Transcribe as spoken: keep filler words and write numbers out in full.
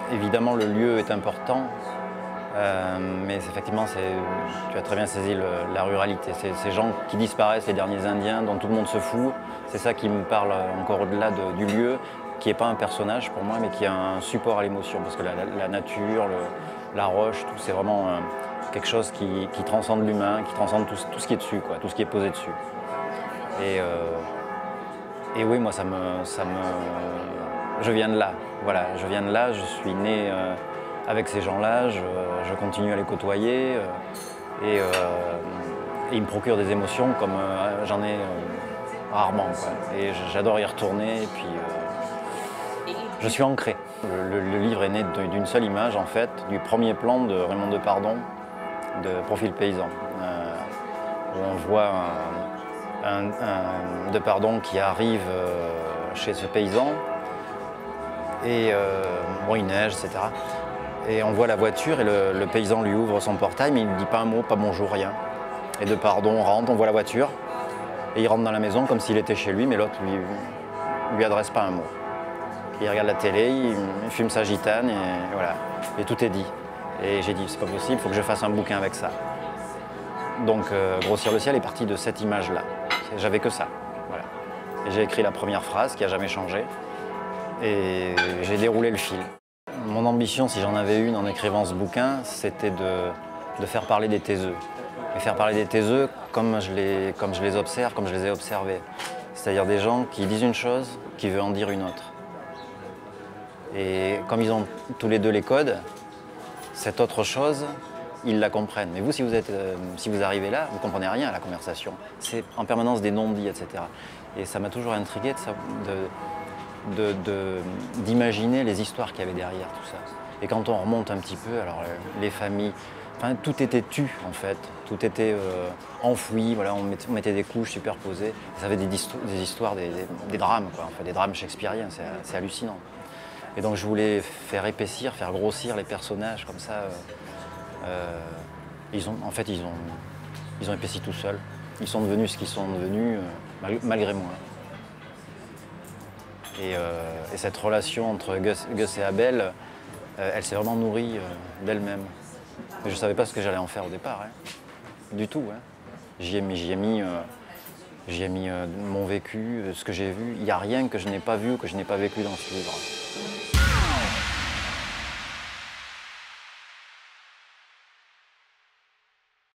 évidemment, le lieu est important, euh, mais effectivement, tu as très bien saisi le, la ruralité. C'est ces gens qui disparaissent, les derniers Indiens, dont tout le monde se fout. C'est ça qui me parle encore au-delà de, du lieu, qui n'est pas un personnage pour moi, mais qui est un support à l'émotion. Parce que la, la, la nature, le, la roche, tout, c'est vraiment euh, quelque chose qui, qui transcende l'humain, qui transcende tout, tout ce qui est dessus, quoi, tout ce qui est posé dessus. Et, euh, et oui, moi, ça me, ça me, je viens de là. Voilà, je viens de là, je suis né euh, avec ces gens-là, je, je continue à les côtoyer euh, et, euh, et ils me procurent des émotions comme euh, j'en ai euh, rarement, quoi. Et j'adore y retourner et puis euh, je suis ancré. Le, le, le livre est né d'une seule image, en fait, du premier plan de Raymond Depardon, de Profil paysan, euh, où on voit un, un, un Depardon qui arrive euh, chez ce paysan. Et euh, bon, il neige, et cetera. Et on voit la voiture et le, le paysan lui ouvre son portail, mais il ne dit pas un mot, pas bonjour, rien. Et Depardon rentre, on voit la voiture, et il rentre dans la maison comme s'il était chez lui, mais l'autre lui, lui adresse pas un mot. Il regarde la télé, il, il fume sa gitane, et voilà. Et tout est dit. Et j'ai dit, c'est pas possible, il faut que je fasse un bouquin avec ça. Donc, euh, Grossir le ciel est parti de cette image-là. J'avais que ça, voilà. Et j'ai écrit la première phrase qui n'a jamais changé. Et j'ai déroulé le fil. Mon ambition, si j'en avais une en écrivant ce bouquin, c'était de, de faire parler des taiseux. Et faire parler des taiseux comme je les, comme je les observe, comme je les ai observés. C'est-à-dire des gens qui disent une chose, qui veulent en dire une autre. Et comme ils ont tous les deux les codes, cette autre chose, ils la comprennent. Mais vous, si vous, êtes, euh, si vous arrivez là, vous ne comprenez rien à la conversation. C'est en permanence des non-dits, et cetera. Et ça m'a toujours intrigué de, de d'imaginer les histoires qu'il y avait derrière tout ça. Et quand on remonte un petit peu, alors euh, les familles, enfin, tout était tu en fait, tout était euh, enfoui, voilà, on, mettait, on mettait des couches superposées, ça avait des, des histoires, des, des, des drames, quoi, en fait, des drames shakespeariens, c'est hallucinant. Et donc je voulais faire épaissir, faire grossir les personnages comme ça. Euh, euh, ils ont, en fait, ils ont, ils ont épaissi tout seuls. Ils sont devenus ce qu'ils sont devenus euh, mal, malgré moi. Et, euh, et cette relation entre Gus, Gus et Abel, euh, elle s'est vraiment nourrie euh, d'elle-même. Je ne savais pas ce que j'allais en faire au départ, hein. Du tout. Hein. J'y ai mis, j'y ai mis, euh, j'y ai mis euh, mon vécu, ce que j'ai vu. Il n'y a rien que je n'ai pas vu ou que je n'ai pas vécu dans ce livre.